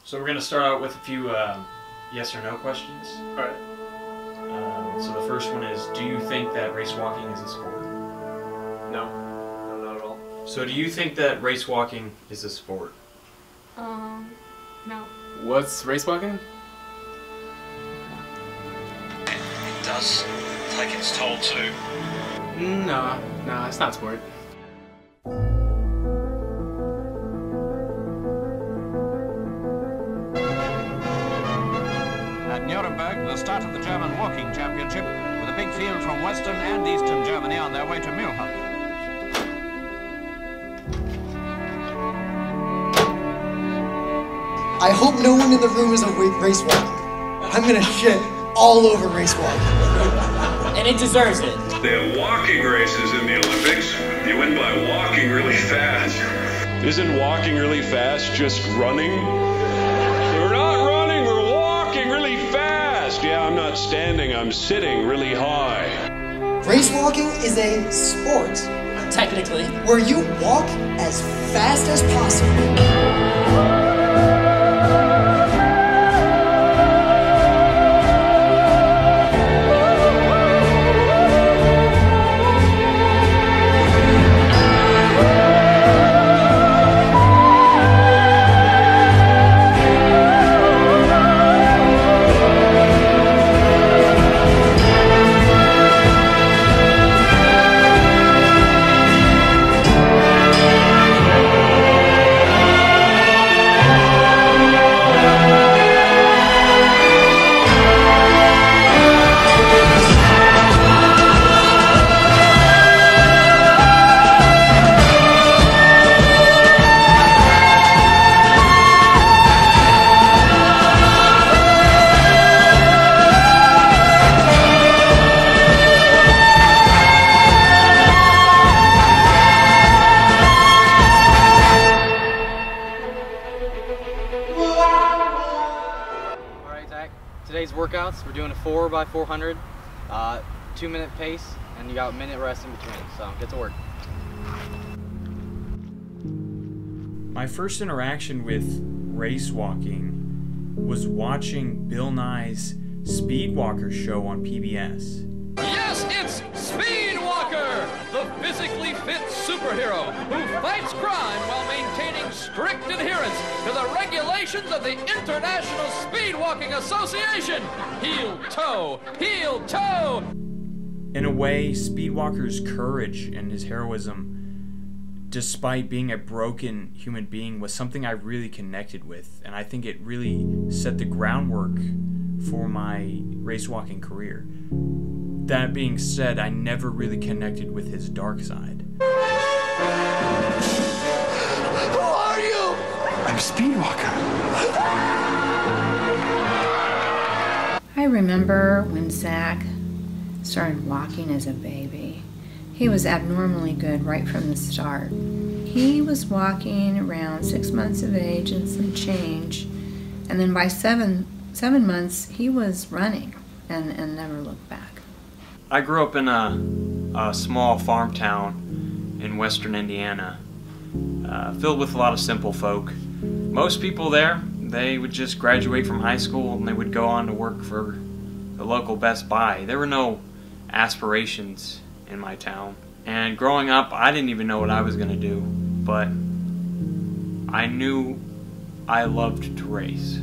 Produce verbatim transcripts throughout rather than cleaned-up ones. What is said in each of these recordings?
So we're going to start out with a few uh, yes or no questions. Alright. Um, so the first one is, do you think that race walking is a sport? No. No, not at all. So do you think that race walking is a sport? Um, no. What's race walking? It does take its toll too. No, no, it's not sport. At Nuremberg, the start of the German Walking Championship, with a big field from Western and Eastern Germany on their way to Mülheim. I hope no one in the room is a race walker. I'm gonna shit all over race walking. And it deserves it. They have walking races in the Olympics. You win by walking really fast. Isn't walking really fast just running? We're not running, we're walking really fast. Yeah, I'm not standing, I'm sitting really high. Race walking is a sport. Technically. Where you walk as fast as possible. Today's workouts, we're doing a four by four hundred, uh, two minute pace, and you got a minute rest in between, so get to work. My first interaction with race walking was watching Bill Nye's Speedwalker show on P B S. Yes, it's Speedwalker, the physically fit superhero who fights crime while maintaining strict adherence to the regulations of the International Speedwalking Association. Heel toe, heel toe. In a way, Speedwalker's courage and his heroism, despite being a broken human being, was something I really connected with, and I think it really set the groundwork for my race walking career. That being said, I never really connected with his dark side. Who are you? I'm Speedwalker. I remember when Zach started walking as a baby. He was abnormally good right from the start. He was walking around six months of age and some change, and then by seven, seven months he was running and, and never looked back. I grew up in a, a small farm town in western Indiana, uh, filled with a lot of simple folk. Most people there, they would just graduate from high school and they would go on to work for the local Best Buy. There were no aspirations in my town. And growing up, I didn't even know what I was going to do, but I knew I loved to race.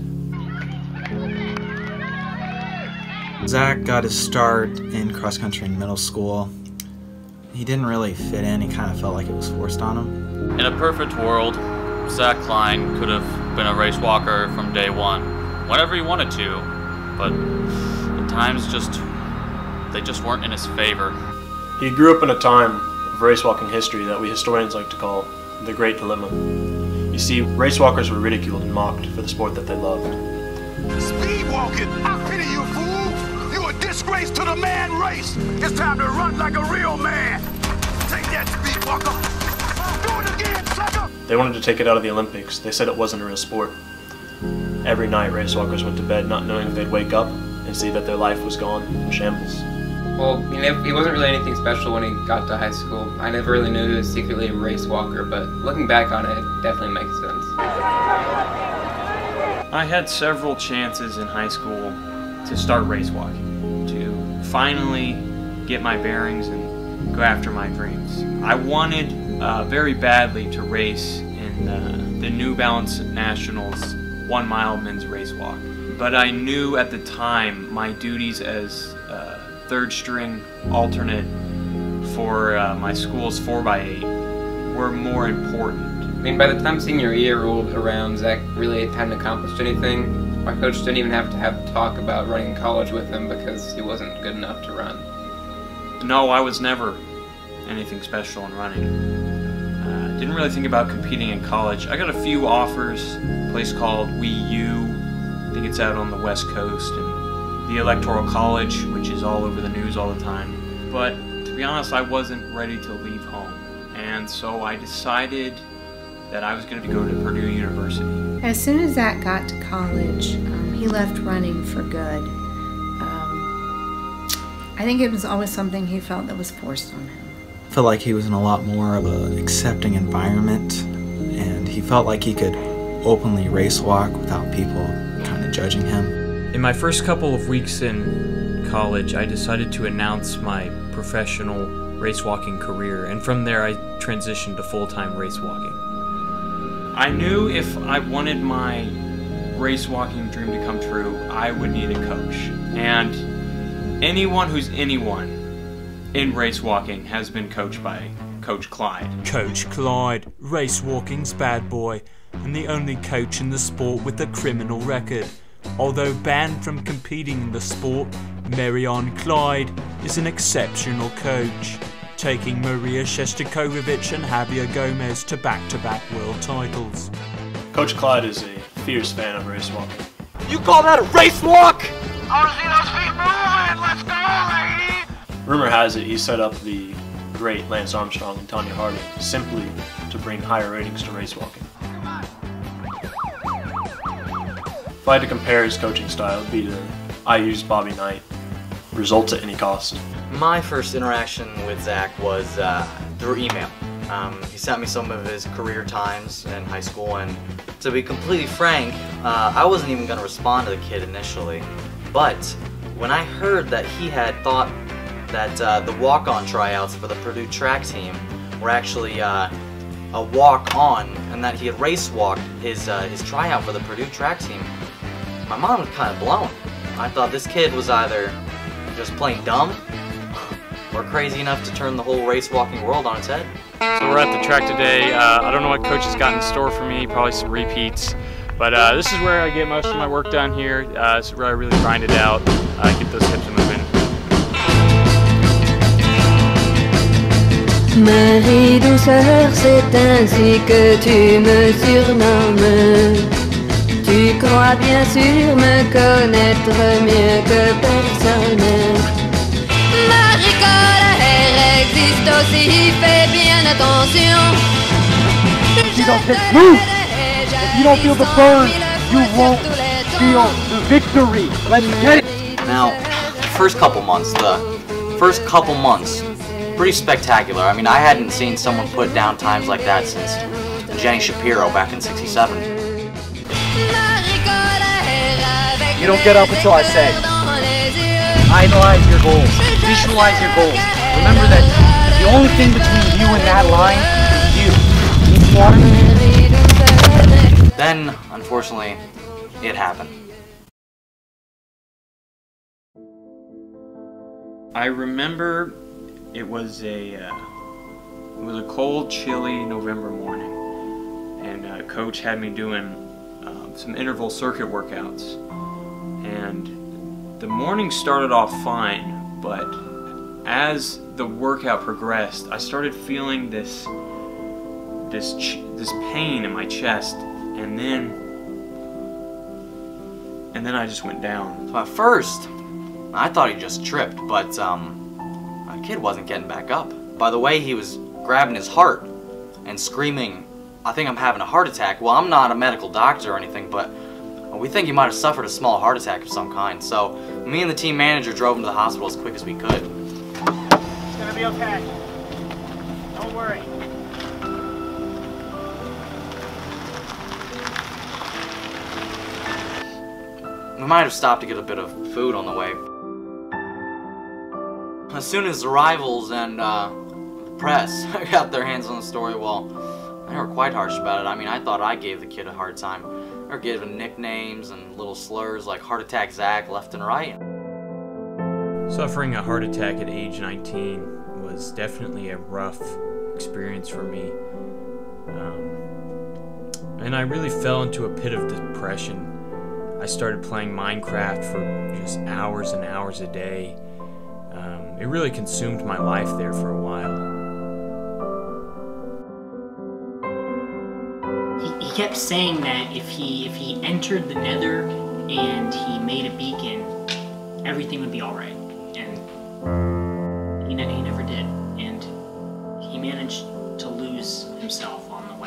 Zach got his start in cross country in middle school. He didn't really fit in, he kind of felt like it was forced on him. In a perfect world, Zach Klein could have been a race walker from day one, whenever he wanted to, but at times just, they just weren't in his favor. He grew up in a time of race walking history that we historians like to call the Great Dilemma. You see, race walkers were ridiculed and mocked for the sport that they loved. Speed walking! I pity you, fool! You a disgrace to the man race! It's time to run like a real man! Take that, speed walker! Do it again, sucker! They wanted to take it out of the Olympics. They said it wasn't a real sport. Every night, race walkers went to bed not knowing if they'd wake up and see that their life was gone in shambles. Well, he, never, he wasn't really anything special when he got to high school. I never really knew he was secretly a race walker, but looking back on it, it definitely makes sense. I had several chances in high school to start race walking, to finally get my bearings and go after my dreams. I wanted uh, very badly to race in uh, the New Balance Nationals one mile men's race walk, but I knew at the time my duties as uh, third string alternate for uh, my school's four by eight were more important. I mean, by the time senior year rolled around, Zach really hadn't accomplished anything. My coach didn't even have to have talk about running college with him because he wasn't good enough to run. No, I was never anything special in running. Uh, didn't really think about competing in college. I got a few offers, a place called W E U, I think it's out on the West Coast, and the Electoral College, which is all over the news all the time. But to be honest, I wasn't ready to leave home, and so I decided that I was going to go to Purdue University. As soon as Zach got to college, um, he left running for good. Um, I think it was always something he felt that was forced on him. I felt like he was in a lot more of an accepting environment, and he felt like he could openly race walk without people kind of judging him. In my first couple of weeks in college, I decided to announce my professional race walking career, and from there I transitioned to full-time race walking. I knew if I wanted my race walking dream to come true, I would need a coach. And anyone who's anyone in race walking has been coached by Coach Clyde. Coach Clyde, race walking's bad boy, and the only coach in the sport with a criminal record. Although banned from competing in the sport, Marion Clyde is an exceptional coach, taking Maria Shestakovich and Javier Gomez to back-to-back world titles. Coach Clyde is a fierce fan of race walking. You call that a race walk? I see those feet moving. Let's go, lady. Rumor has it he set up the great Lance Armstrong and Tanya Harding simply to bring higher ratings to race walking. If I had to compare his coaching style, it would be to I used Bobby Knight. Results at any cost. My first interaction with Zach was uh, through email. Um, he sent me some of his career times in high school, and to be completely frank, uh, I wasn't even going to respond to the kid initially. But when I heard that he had thought that uh, the walk-on tryouts for the Purdue track team were actually uh, a walk-on, and that he had race walked his, uh, his tryout for the Purdue track team, my mind was kind of blown. I thought this kid was either just plain dumb or crazy enough to turn the whole race walking world on its head. So we're at the track today. Uh, I don't know what coach has got in store for me, probably some repeats. But uh, this is where I get most of my work done here. Uh, this is where I really grind it out, uh, get those hips moving. Marie douceur, c'est ainsi que tu me surnommes. Tu crois bien sûr me connaître mieux que personne. Marie colère existe aussi, fais bien attention. If you don't hit move, if you don't feel the burn, you won't feel the victory. Let's get it. Now, the first couple months, the first couple months, pretty spectacular. I mean, I hadn't seen someone put down times like that since Jenny Shapiro back in sixty-seven. You don't get up until I say. Idolize your goals. Visualize your goals. Remember that the only thing between you and that line is you. Then, unfortunately, it happened. I remember it was a uh, it was a cold, chilly November morning, and uh, Coach had me doing uh, some interval circuit workouts. And the morning started off fine, but as the workout progressed, I started feeling this this ch this pain in my chest, and then and then I just went down. So at first, I thought he just tripped, but um, my kid wasn't getting back up. By the way, he was grabbing his heart and screaming, "I think I'm having a heart attack." Well, I'm not a medical doctor or anything, but we think he might have suffered a small heart attack of some kind. So me and the team manager drove him to the hospital as quick as we could. It's gonna be okay. Don't worry. We might have stopped to get a bit of food on the way. As soon as the rivals and uh, the press got their hands on the story, well, they were quite harsh about it. I mean, I thought I gave the kid a hard time. They were giving nicknames and little slurs like Heart Attack Zach left and right. Suffering a heart attack at age nineteen was definitely a rough experience for me. Um, and I really fell into a pit of depression. I started playing Minecraft for just hours and hours a day. Um, it really consumed my life there for a while. He, he kept saying that if he if he entered the Nether and he made a beacon, everything would be all right. And he, ne he never did. And he managed to lose himself on the way.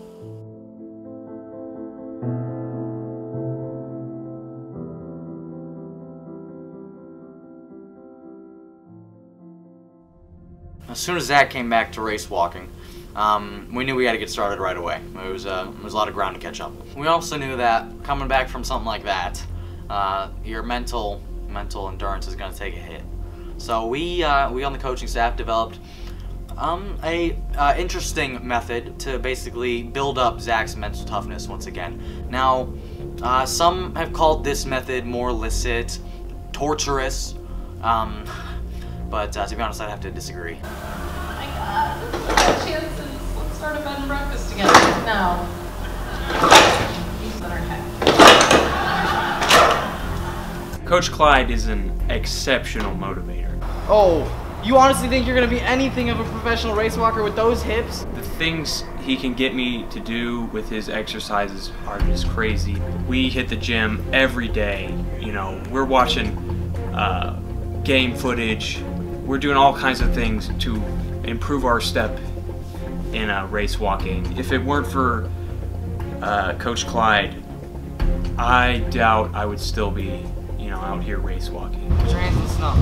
As soon as Zach came back to race walking, um, we knew we had to get started right away. It was, uh, it was a lot of ground to catch up. We also knew that coming back from something like that, uh, your mental mental endurance is going to take a hit. So we uh, we on the coaching staff developed um, a uh, interesting method to basically build up Zach's mental toughness once again. Now, uh, some have called this method more illicit, torturous. Um, But uh, to be honest, I'd have to disagree. Oh my god, this is our chances. Let's start a bed and breakfast together now. You said our head. Coach Clyde is an exceptional motivator. Oh, you honestly think you're going to be anything of a professional race walker with those hips? The things he can get me to do with his exercises are just crazy. We hit the gym every day. You know, we're watching uh, game footage. We're doing all kinds of things to improve our step in uh, race walking. If it weren't for uh, Coach Clyde, I doubt I would still be, you know, out here race walking. Put your hands in the snow.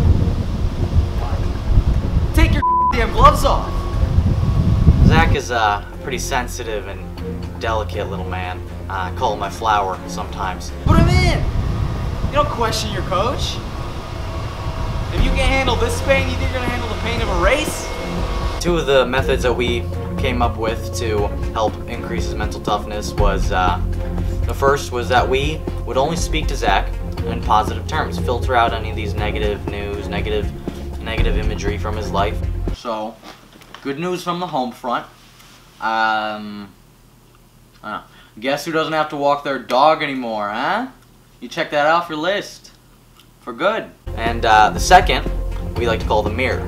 Take your damn gloves off. Zach is a pretty sensitive and delicate little man. Uh, I call him my flower sometimes. Put him in. You don't question your coach. If you can't handle this pain, you think you're gonna handle the pain of a race? Two of the methods that we came up with to help increase his mental toughness was, uh, the first was that we would only speak to Zach in positive terms, filter out any of these negative news, negative, negative imagery from his life. So, good news from the home front. Um, uh, guess who doesn't have to walk their dog anymore, huh? You check that off your list. For good. And uh, the second, we like to call the mirror.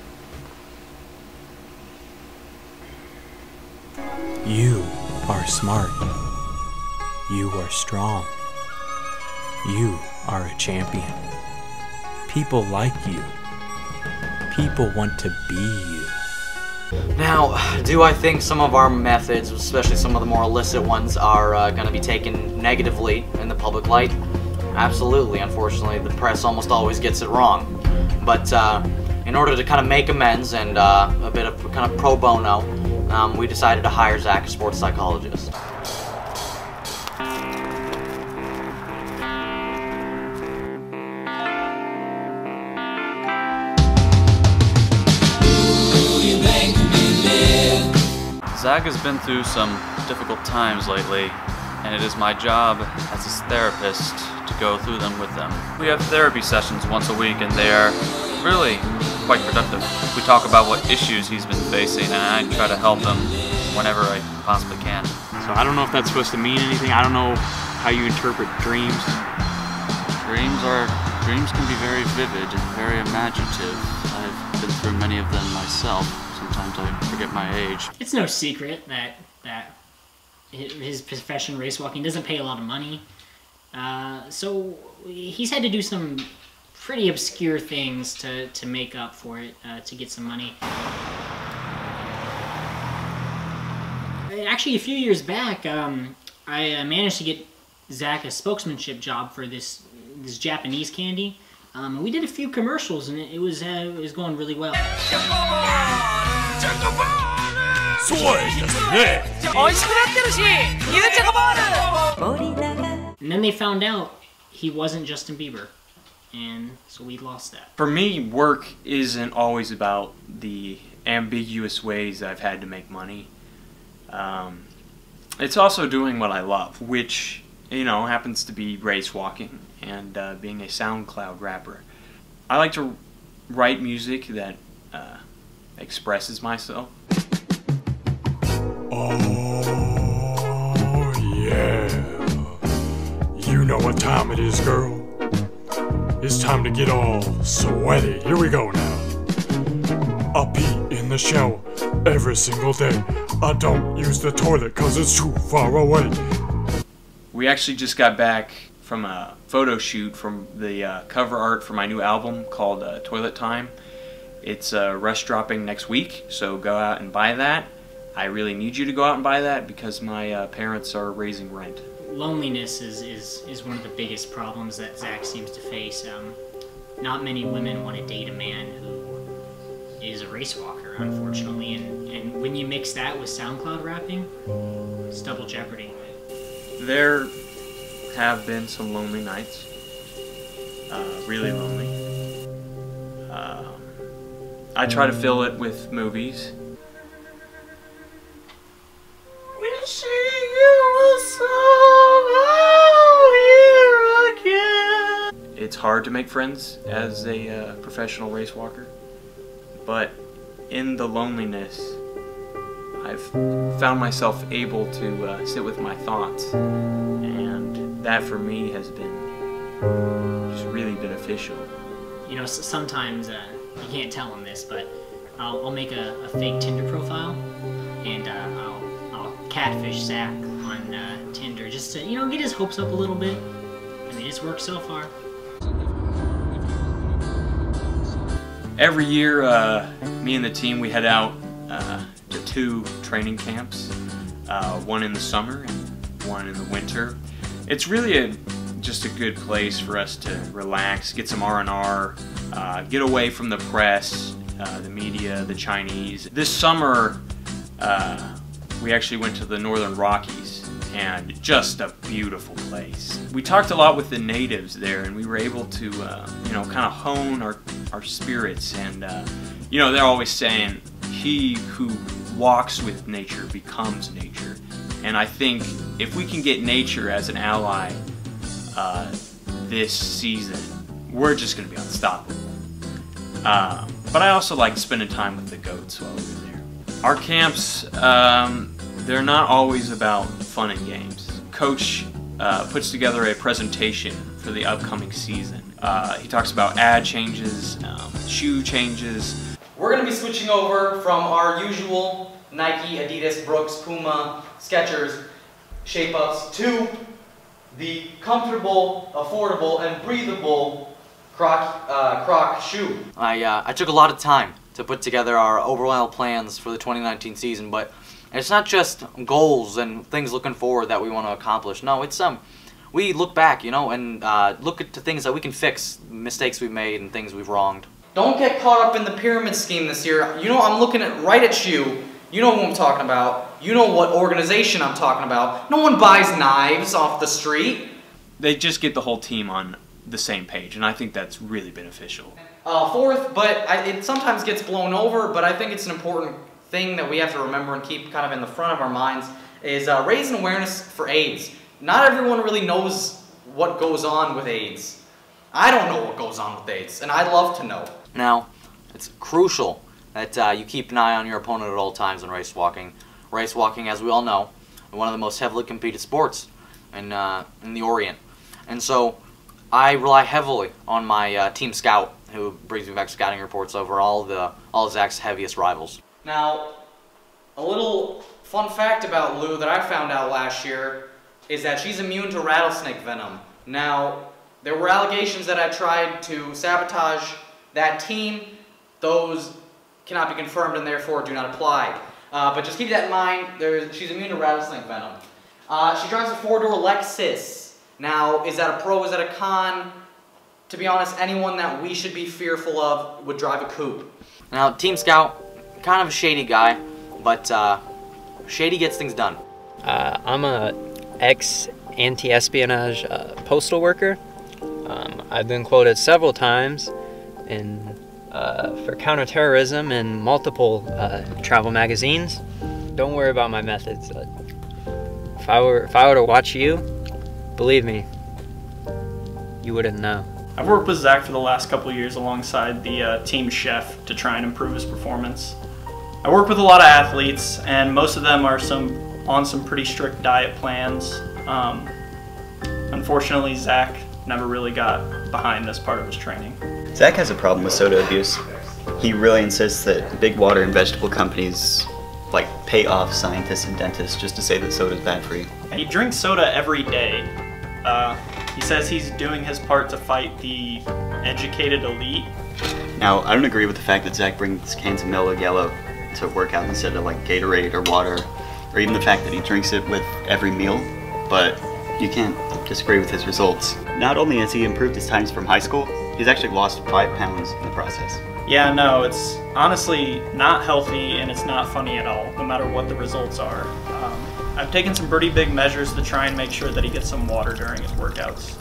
You are smart. You are strong. You are a champion. People like you. People want to be you. Now, do I think some of our methods, especially some of the more illicit ones, are uh, going to be taken negatively in the public light? Absolutely. Unfortunately, the press almost always gets it wrong. But uh, in order to kind of make amends and uh, a bit of kind of pro bono, um, we decided to hire Zach, a sports psychologist. Zach has been through some difficult times lately, and it is my job as his therapist to go through them with them. We have therapy sessions once a week, and they are really quite productive. We talk about what issues he's been facing, and I try to help him whenever I possibly can. So I don't know if that's supposed to mean anything. I don't know how you interpret dreams. Dreams are dreams can be very vivid and very imaginative. I've been through many of them myself. Sometimes I forget my age. It's no secret that that his profession, race walking, doesn't pay a lot of money. Uh, so he's had to do some pretty obscure things to, to make up for it, uh, to get some money. Actually, a few years back, um, I uh, managed to get Zach a spokesmanship job for this this Japanese candy. Um, we did a few commercials, and it, it was uh, it was going really well. And then they found out he wasn't Justin Bieber, and so we lost that. For me, work isn't always about the ambiguous ways I've had to make money. Um, it's also doing what I love, which, you know, happens to be race walking and uh, being a SoundCloud rapper. I like to write music that uh, expresses myself. Oh yeah, you know what time it is, girl. It's time to get all sweaty. Here we go now. I pee in the shower every single day. I don't use the toilet cause it's too far away. We actually just got back from a photo shoot from the uh, cover art for my new album called uh, Toilet Time. It's uh, rush dropping next week, so go out and buy that. I really need you to go out and buy that because my uh, parents are raising rent. Loneliness is, is, is one of the biggest problems that Zach seems to face. Um, not many women want to date a man who is a race walker, unfortunately, and, and when you mix that with SoundCloud rapping, it's double jeopardy. There have been some lonely nights, uh, really lonely. Uh, I try to fill it with movies. Wishing you were somehow here again. It's hard to make friends as a uh, professional race walker, but in the loneliness, I've found myself able to uh, sit with my thoughts, and that for me has been just really beneficial. You know, sometimes uh, you can't tell them this, but I'll, I'll make a, a fake Tinder profile, and uh, I'll, I'll catfish Zach on uh, Tinder just to, you know, get his hopes up a little bit. I mean, it's worked so far. Every year, uh, me and the team, we head out uh, to two training camps, uh, one in the summer and one in the winter. It's really a, just a good place for us to relax, get some R and R, uh, get away from the press, uh, the media, the Chinese. This summer, uh, we actually went to the Northern Rockies, and just a beautiful place. We talked a lot with the natives there, and we were able to, uh, you know, kind of hone our, our spirits. And, uh, you know, they're always saying, he who walks with nature becomes nature. And I think if we can get nature as an ally uh, this season, we're just going to be unstoppable. Uh, but I also like spending time with the goats while we were there. Our camps, um, they're not always about fun and games. Coach uh, puts together a presentation for the upcoming season. Uh, he talks about ad changes, um, shoe changes. We're going to be switching over from our usual Nike, Adidas, Brooks, Puma, Skechers shape-ups to the comfortable, affordable, and breathable Croc, uh, Croc shoe. I, uh, I took a lot of time to put together our overall plans for the twenty nineteen season, but it's not just goals and things looking forward that we want to accomplish. No, it's um, we look back, you know, and uh, look at the things that we can fix, mistakes we've made and things we've wronged. Don't get caught up in the pyramid scheme this year. You know, I'm looking at right at you. You know who I'm talking about. You know what organization I'm talking about. No one buys knives off the street. They just get the whole team on the same page, and I think that's really beneficial. Uh, fourth, but I, it sometimes gets blown over, but I think it's an important thing that we have to remember and keep kind of in the front of our minds, is uh, raising awareness for AIDS. Not everyone really knows what goes on with AIDS. I don't know what goes on with AIDS, and I'd love to know. Now, it's crucial that uh, you keep an eye on your opponent at all times in race walking. Race walking, as we all know, is one of the most heavily competed sports in, uh, in the Orient. And so, I rely heavily on my uh, team scout, who brings me back scouting reports over all the all Zach's heaviest rivals. Now, a little fun fact about Lou that I found out last year is that she's immune to rattlesnake venom. Now, there were allegations that I tried to sabotage that team. Those cannot be confirmed and therefore do not apply. Uh, but just keep that in mind. There's, she's immune to rattlesnake venom. Uh, she drives a four-door Lexus. Now, is that a pro? Is that a con? To be honest, anyone that we should be fearful of would drive a coupe. Now, Team Scout, kind of a shady guy, but uh, shady gets things done. Uh, I'm a ex-anti-espionage uh, postal worker. Um, I've been quoted several times in, uh, for counterterrorism in multiple uh, travel magazines. Don't worry about my methods. Uh, if I were if I were to watch you, believe me, you wouldn't know. I've worked with Zach for the last couple of years alongside the uh, team chef to try and improve his performance. I work with a lot of athletes, and most of them are some on some pretty strict diet plans. Um, unfortunately, Zach never really got behind this part of his training. Zach has a problem with soda abuse. He really insists that big water and vegetable companies like pay off scientists and dentists just to say that soda is bad for you. He drinks soda every day. Uh, he says he's doing his part to fight the educated elite. Now, I don't agree with the fact that Zach brings cans of Mellow Yellow to work out instead of like Gatorade or water, or even the fact that he drinks it with every meal, but you can't disagree with his results. Not only has he improved his times from high school, he's actually lost five pounds in the process. Yeah, no, it's honestly not healthy and it's not funny at all, no matter what the results are. Um, I've taken some pretty big measures to try and make sure that he gets some water during his workouts.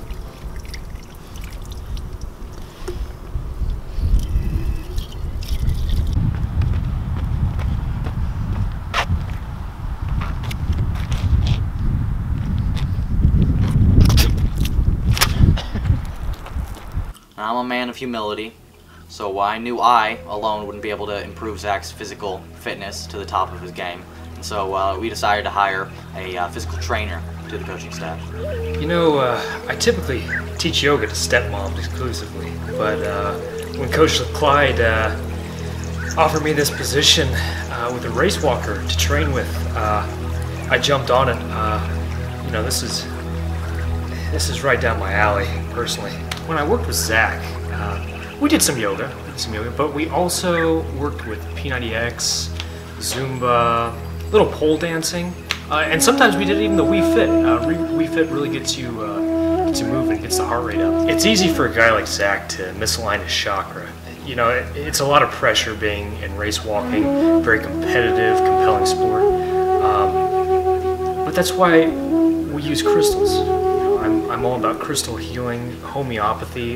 I'm a man of humility, so I knew I alone wouldn't be able to improve Zach's physical fitness to the top of his game. And so uh, we decided to hire a uh, physical trainer to the coaching staff. You know, uh, I typically teach yoga to stepmoms exclusively, but uh, when Coach Clyde uh, offered me this position uh, with a race walker to train with, uh, I jumped on it. Uh, you know, this is this is right down my alley, personally. When I worked with Zach, uh, we did some yoga, we did some yoga, but we also worked with P ninety X, Zumba, little pole dancing, uh, and sometimes we did even the Wii Fit. Uh, Wii Fit really gets you, uh, gets you moving, gets the heart rate up. It's easy for a guy like Zach to misalign his chakra. You know, it, it's a lot of pressure being in race walking, very competitive, compelling sport. Um, but that's why we use crystals. I'm, I'm all about crystal healing, homeopathy.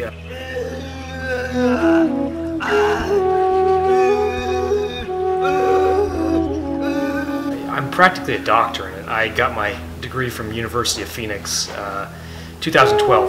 I'm practically a doctor in it. I got my degree from University of Phoenix, uh, two thousand twelve.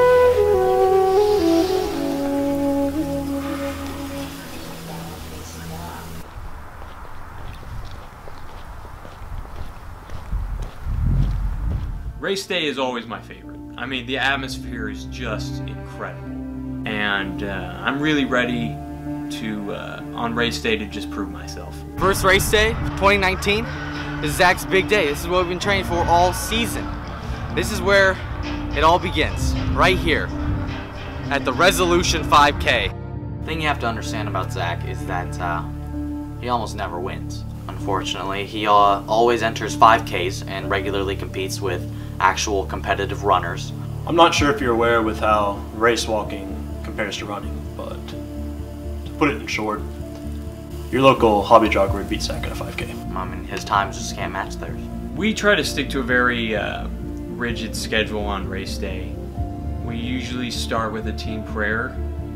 Race day is always my favorite. I mean, the atmosphere is just incredible. And uh, I'm really ready to, uh, on race day, to just prove myself. First race day, twenty nineteen, is Zach's big day. This is what we've been training for all season. This is where it all begins, right here, at the Resolution five K. The thing you have to understand about Zach is that uh, he almost never wins. Unfortunately, he uh, always enters five Ks and regularly competes with actual competitive runners. I'm not sure if you're aware with how race walking compares to running, but to put it in short, your local hobby jogger would beat Zach at a five K. I mean, his times just can't match theirs. We try to stick to a very uh, rigid schedule on race day. We usually start with a team prayer.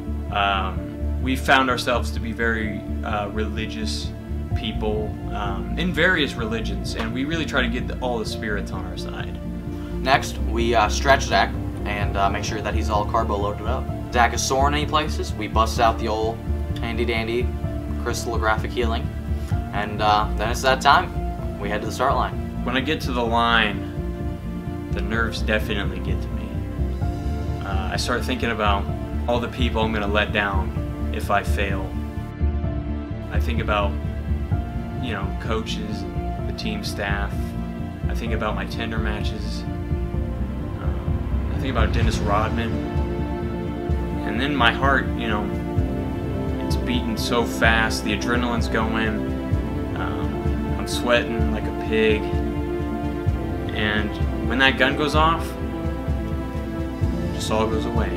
Um, we found ourselves to be very uh, religious people um, in various religions, and we really try to get the, all the spirits on our side. Next, we uh, stretch Zach and uh, make sure that he's all carbo loaded up. Zach is sore in any places, we bust out the old handy-dandy crystallographic healing, and uh, then it's that time. We head to the start line. When I get to the line, the nerves definitely get to me. Uh, I start thinking about all the people I'm going to let down if I fail. I think about, you know, coaches and the team staff. I think about my tender matches. Um, I think about Dennis Rodman. And then my heart, you know, it's beating so fast, the adrenaline's going, um, I'm sweating like a pig. And when that gun goes off, it just all goes away.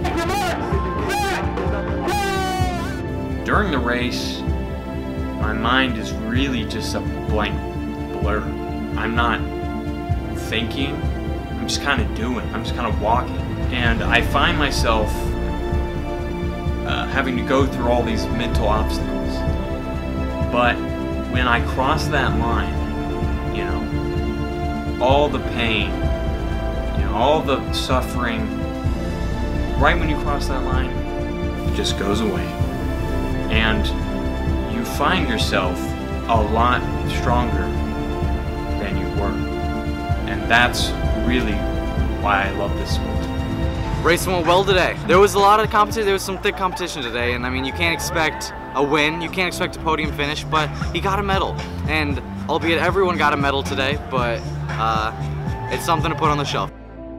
During the race, my mind is really just a blank blur. I'm not thinking, I'm just kind of doing, I'm just kind of walking. And I find myself uh, having to go through all these mental obstacles. But when I cross that line, you know, all the pain, you know, all the suffering, right when you cross that line, it just goes away. And you find yourself a lot stronger than you were. And that's really why I love this sport. Race went well today. There was a lot of competition, there was some thick competition today, and I mean, you can't expect a win, you can't expect a podium finish, but he got a medal. And albeit everyone got a medal today, but uh, it's something to put on the shelf.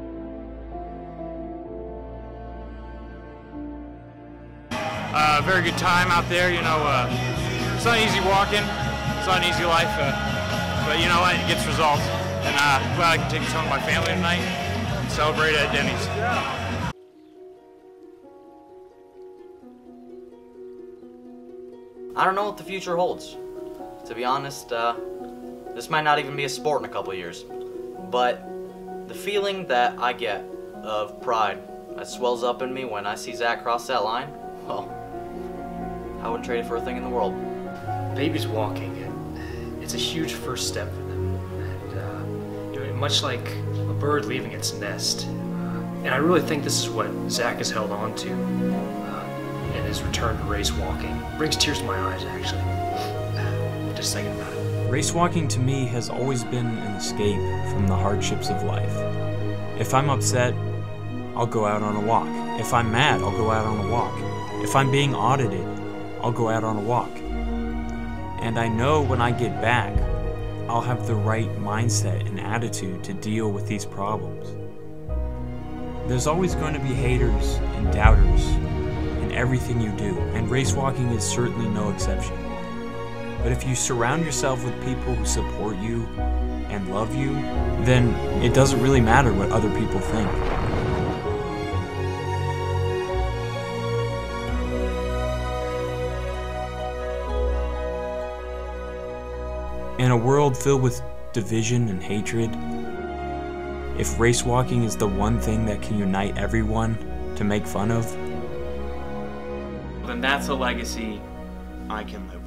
Uh, very good time out there, you know, uh, it's not easy walking, it's not an easy life, uh, but you know what, it gets results. And uh, I'm glad I can take this home to my family tonight and celebrate at Denny's. I don't know what the future holds. To be honest, uh, this might not even be a sport in a couple of years. But the feeling that I get of pride that swells up in me when I see Zach cross that line, well, I wouldn't trade it for a thing in the world. Babies walking, it's a huge first step for them. And, uh, you know, much like a bird leaving its nest. Uh, and I really think this is what Zach has held on to uh, in his return to race walking. It brings tears to my eyes, actually, just thinking about it. Race walking to me has always been an escape from the hardships of life. If I'm upset, I'll go out on a walk. If I'm mad, I'll go out on a walk. If I'm being audited, I'll go out on a walk. And I know when I get back, I'll have the right mindset and attitude to deal with these problems. There's always going to be haters and doubters in everything you do, and race walking is certainly no exception. But if you surround yourself with people who support you and love you, then it doesn't really matter what other people think. In a world filled with division and hatred, if race walking is the one thing that can unite everyone to make fun of, then that's a legacy I can live with.